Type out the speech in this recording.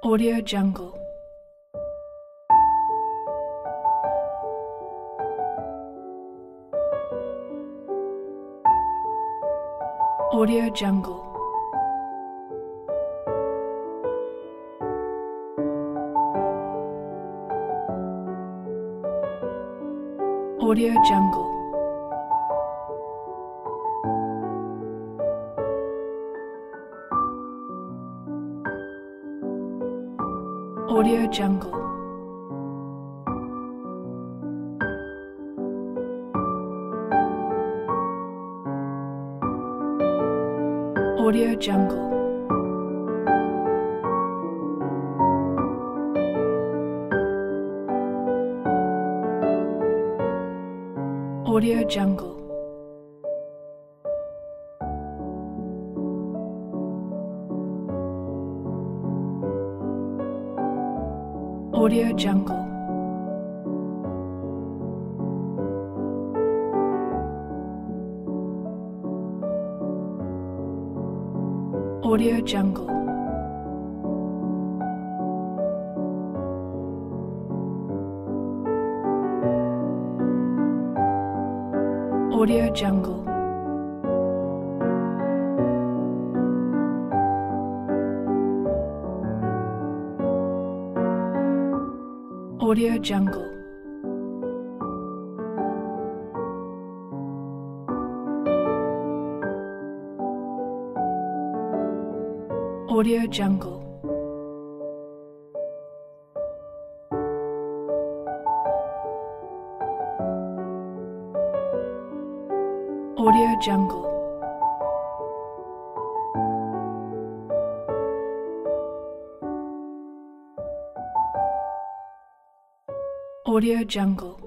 Audio Jungle. Audio Jungle. Audio Jungle. Audio Jungle. Audio Jungle. Audio Jungle. Audio Jungle. Audio Jungle. Audio Jungle. Audio Jungle. Audio Jungle. Audio Jungle. Audio Jungle.